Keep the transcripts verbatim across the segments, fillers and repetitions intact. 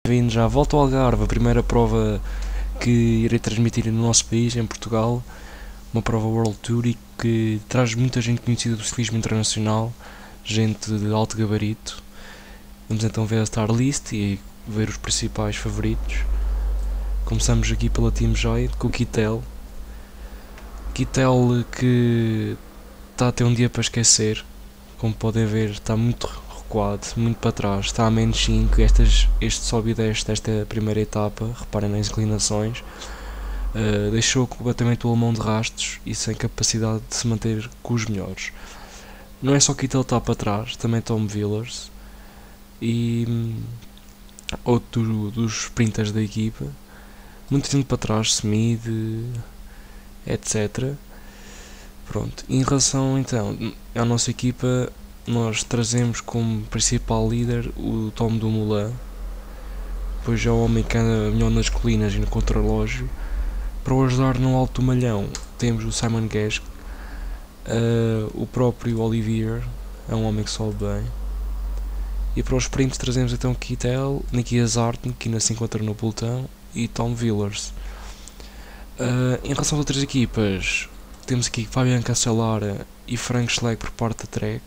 Bem-vindo já, volto ao Algarve, a primeira prova que irei transmitir no nosso país, em Portugal, uma prova World Tour e que traz muita gente conhecida do ciclismo internacional, gente de alto gabarito. Vamos então ver a Star List e ver os principais favoritos. Começamos aqui pela Team Joy, com o Kittel. Kittel que está a ter um dia para esquecer, como podem ver está muito recuado, muito para trás, está a menos cinco, estas, este sobe e desce desta primeira etapa, reparem nas inclinações, uh, deixou completamente o alemão de rastros e sem capacidade de se manter com os melhores. Não é só que ele está para trás, também Tom Villers e hum, outro do, dos sprinters da equipa, muito tempo para trás, Smith, etcétera. Pronto, em relação então à nossa equipa, nós trazemos como principal líder o Tom Dumoulin, pois é o homem que anda melhor nas colinas e no contrarrelógio. Para o ajudar no alto malhão temos o Simon Geschke, uh, o próprio Olivier, é um homem que sobe bem. E para os sprints trazemos então Kittel, Nicky Hazard, que ainda se encontra no pelotão, e Tom Villers. Uh, em relação às outras equipas, temos aqui Fabian Cancellara e Frank Schleck por parte da Trek.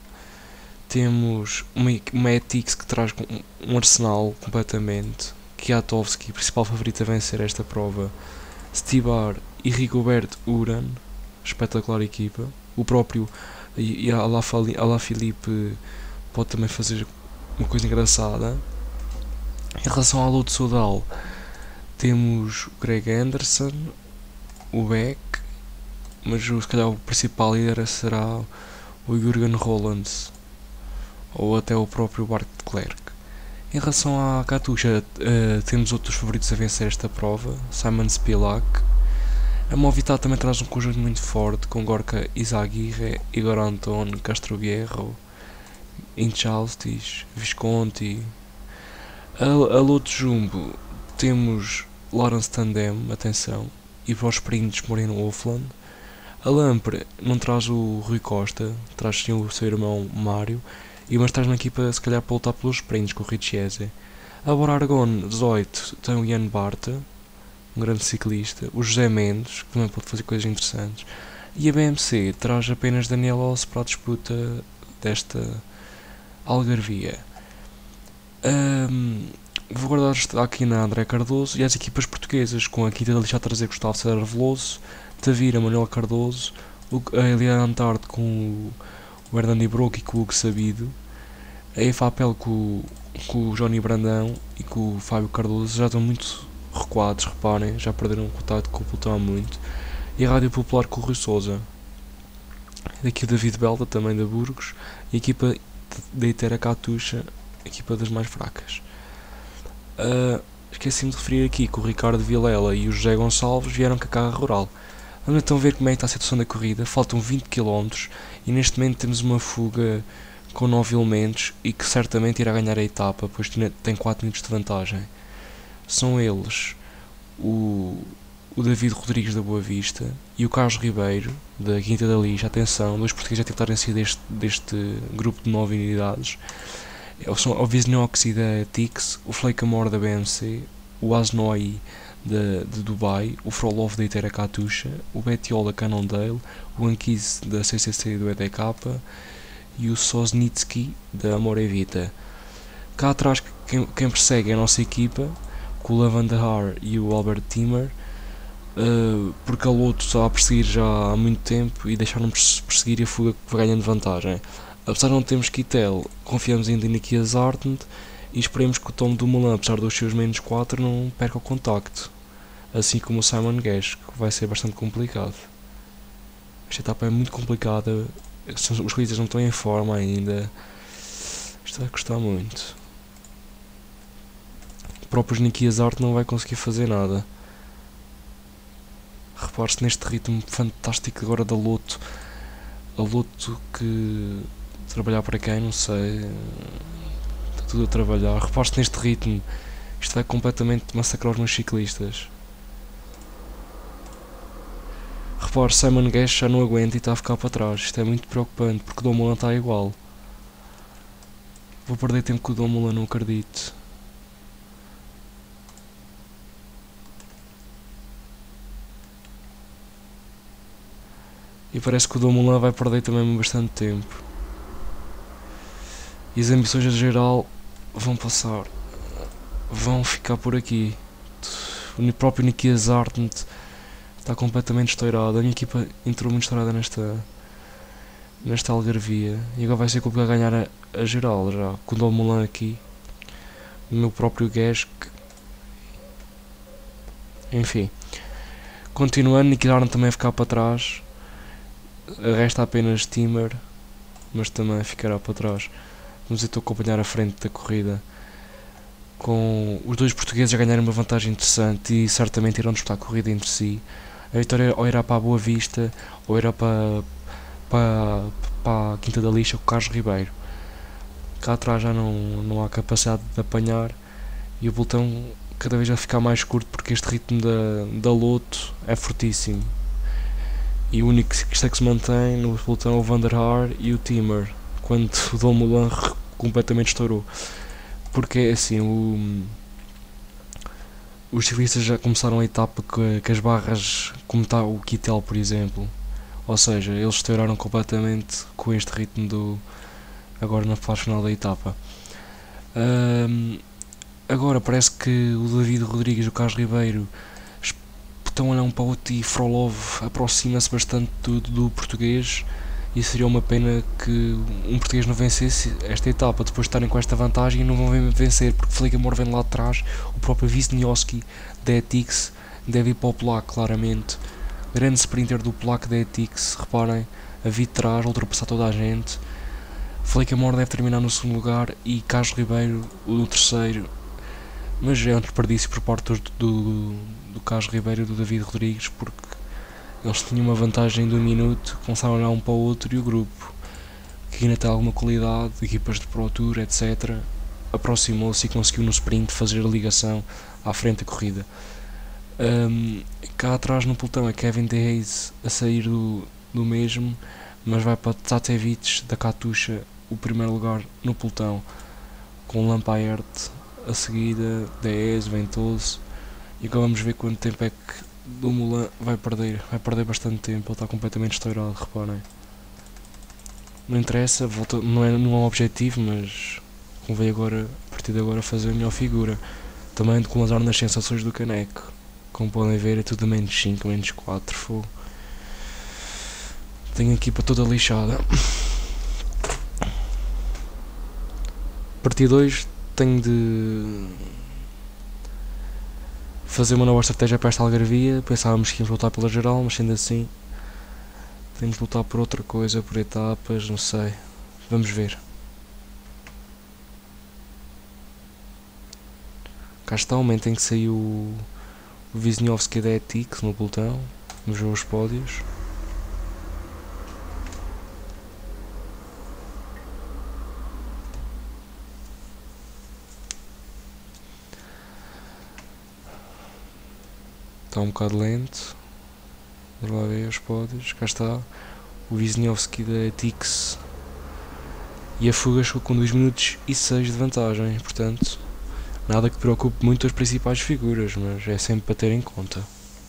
Temos uma, uma Ethics que traz um arsenal completamente. Kwiatkowski, principal favorito a vencer esta prova. Stibar e Rigobert Uran, espetacular equipa. O próprio e a Alaphilippe pode também fazer uma coisa engraçada. Em relação ao Lotto Soudal, temos o Greg Anderson, o Beck, mas se calhar o principal líder será o Jürgen Rollins ou até o próprio Bart de Klerk. Em relação à Katusha, uh, temos outros favoritos a vencer esta prova, Simon Spilak. A Movistar também traz um conjunto muito forte, com Gorka Izaguirre, Igor Anton, Castroviejo, Inchalstis, Visconti. A, a Lotto Jumbo temos Lawrence Tandem, atenção, e para os sprints Moreno Offland. A Lampre não traz o Rui Costa, traz sim o seu irmão Mário, e mas traz na equipa se calhar para lutar pelos sprints com o Richese. A Bora Aragon dezoito tem o Ian Barta, um grande ciclista, o José Mendes, que também pode fazer coisas interessantes, e a B M C traz apenas Daniel Oss para a disputa desta algarvia. Um, vou guardar aqui na André Cardoso e as equipas portuguesas, com a Quinta da Lixa a trazer Gustavo Cedar Veloso, Tavira, Manuel Cardoso, a Eliana Antarde com o Hernani Broco e com o Hugo Sabido, a EFAPEL com, com o Johnny Brandão e com o Fábio Cardoso, já estão muito recuados, reparem, já perderam o contato com o pelotão há muito, e a Rádio Popular com o Rui Sousa. Daqui o David Belda, também da Burgos, e a equipa da Itera Katusha, a equipa das mais fracas. Uh, Esqueci-me de referir aqui que o Ricardo Vilela e o José Gonçalves vieram com a carga rural. Vamos então ver como é que está a situação da corrida. Faltam vinte quilómetros e neste momento temos uma fuga com nove elementos e que certamente irá ganhar a etapa, pois tem quatro minutos de vantagem. São eles o, o David Rodrigues da Boa Vista e o Carlos Ribeiro da Quinta da Lixa. Atenção, dois portugueses a tentarem sair deste, deste grupo de nove unidades. São o Wisniewski da Tix, o Fleicamore da B M C, o Asnoi De, de Dubai, o Frolov da Itera Katusha, o Bettiol da Cannondale, o Anquise da C C C do E D K e o Sosnitsky da Amorevita. Cá atrás quem, quem persegue é a nossa equipa, com o Lavan de Haar e o Albert Timmer, uh, porque a Lotto está a perseguir já há muito tempo e deixaram-nos perseguir e a fuga vai ganhando vantagem. Apesar de não termos Kittel, confiamos ainda em Nicky Hazard e esperemos que o Tom Dumoulin, apesar dos seus menos quatro, não perca o contacto, assim como o Simon Geschke, que vai ser bastante complicado. Esta etapa é muito complicada, os corridas não estão em forma ainda, isto vai custar muito. O próprio Nicky Hazard não vai conseguir fazer nada. Repare-se neste ritmo fantástico agora da Lotto, a Lotto que trabalhar para quem, não sei, está tudo a trabalhar. Repare-se neste ritmo, isto vai completamente massacrar os meus ciclistas. Repare, Simon Geschke já não aguenta e está a ficar para trás, isto é muito preocupante porque o Dumoulin está igual. Vou perder tempo com o Dumoulin, não acredito. E parece que o Dumoulin vai perder também bastante tempo. E as ambições a geral vão passar. Vão ficar por aqui. O próprio Nicky Zartnett está completamente estourado. A minha equipa entrou muito estourada nesta, nesta algarvia. E agora vai ser complicado ganhar a, a geral já. Com o Dumoulin aqui. O meu próprio Guesk. Enfim. Continuando, Nicky Zartnett também a ficar para trás. Resta apenas Timmer. Mas também ficará para trás. Vamos então acompanhar a frente da corrida, com os dois portugueses a ganharem uma vantagem interessante e certamente irão disputar a corrida entre si. A vitória ou irá para a Boa Vista ou irá para, para, para a Quinta da Lixa com o Carlos Ribeiro. Cá atrás já não, não há capacidade de apanhar e o pelotão cada vez vai ficar mais curto porque este ritmo da, da Lotto é fortíssimo. E o único que se mantém no pelotão é o Van der Haar e o Timmer, quando o Dumoulin completamente estourou. Porque é assim, o, os ciclistas já começaram a etapa com, com as barras, como está o Kittel, por exemplo. Ou seja, eles estouraram completamente com este ritmo do, agora na fase final da etapa. Um, agora parece que o David Rodrigues e o Carlos Ribeiro estão a olhar um para o outro e Frolov aproxima-se bastante do, do português. E seria uma pena que um português não vencesse esta etapa, depois de estarem com esta vantagem e não vão vencer, porque Flegamore vem lá atrás, o próprio Wisniewski da Etix deve ir para o polaco, claramente. Grande sprinter do polaco da Etix, reparem, a vir de trás, ultrapassar toda a gente. Flegamore deve terminar no segundo lugar e Carlos Ribeiro no terceiro, mas é um desperdício por parte do, do, do Carlos Ribeiro e do David Rodrigues, porque eles tinham uma vantagem de um minuto, começaram a olhar um para o outro e o grupo, que ainda tem alguma qualidade, equipas de Pro Tour, etcétera, aproximou-se e conseguiu no sprint fazer a ligação à frente da corrida. Um, cá atrás no pelotão é Kevin De Hayes a sair do, do mesmo, mas vai para Tatevich da Katusha o primeiro lugar no pelotão, com Lampaert a seguida, De Hayes, Ventoso, e agora vamos ver quanto tempo é que Dumoulin vai perder, vai perder bastante tempo, ele está completamente estourado, reparem. Não interessa, volta, não, é, não é um objetivo, mas convém agora, a partir de agora, fazer a melhor figura. Também com azar nas sensações do caneco. Como podem ver, é tudo menos cinco, menos quatro, fogo. Tenho a equipa toda lixada. Partida dois, tenho de fazer uma nova estratégia para esta algarvia. Pensávamos que íamos lutar pela geral, mas sendo assim temos de lutar por outra coisa, por etapas, não sei, vamos ver. Cá está o momento em que saiu o Wisniewski da Etix no pelotão. Vamos ver os pódios. Está um bocado lento. Vamos lá ver os pódios. Cá está o Wisniewski da Etix. E a fuga chegou com dois minutos e seis de vantagem. Portanto, nada que preocupe muito as principais figuras, mas é sempre para ter em conta.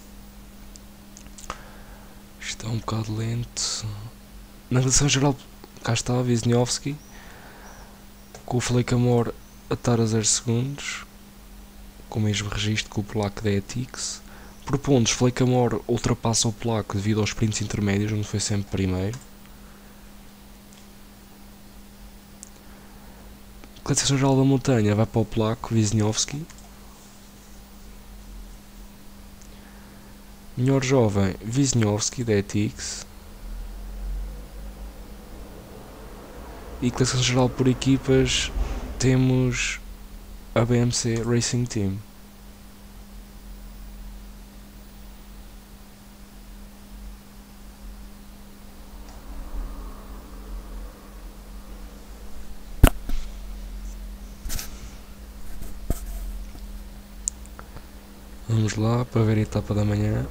Está um bocado lento. Na relação geral, cá está o Wisniewski. Com o Flekamore a estar a zero segundos. Com o mesmo registro que o polaco da Etix. Por pontos, Flekamore ultrapassa o polaco devido aos sprints intermédios, onde foi sempre primeiro. Classificação geral da montanha vai para o polaco Wisniewski. Melhor jovem, Wisniewski da Etix. E classificação geral por equipas, temos a B M C Racing Team. Vamos lá para ver a etapa da manhã.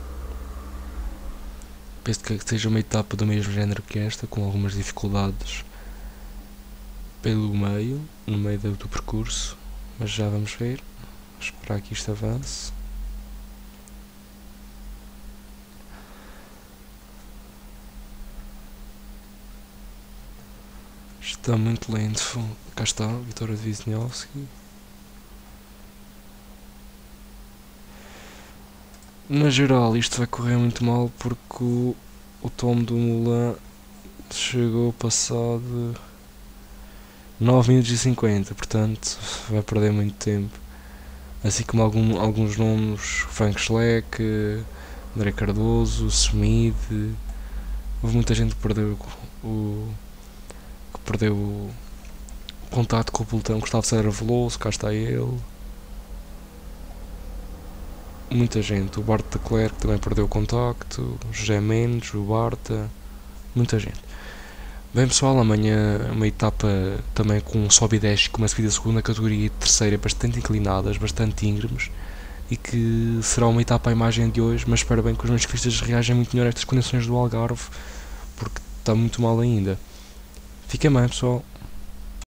Penso que seja uma etapa do mesmo género que esta, com algumas dificuldades pelo meio, no meio do, do percurso, mas já vamos ver. Vou esperar que isto avance. está muito lento. Cá está, vitória de Wisniewski. Na geral, isto vai correr muito mal porque o, o Tom do Mulan chegou passado nove minutos e cinquenta, portanto vai perder muito tempo. Assim como algum, alguns nomes, Frank Schleck, André Cardoso, Smith. Houve muita gente que perdeu o, que perdeu o contato com o pelotão. Gustavo Serra Veloso, cá está ele. Muita gente, o Bart de Klerk também perdeu o contacto, o José Mendes, o Barta, muita gente. Bem pessoal, amanhã uma etapa também com um sobe e desce, com uma subida segunda categoria e terceira bastante inclinadas, bastante íngremes, e que será uma etapa à imagem de hoje, mas espero bem que os meus ciclistas reagem muito melhor a estas condições do Algarve, porque está muito mal ainda. Fiquem bem pessoal.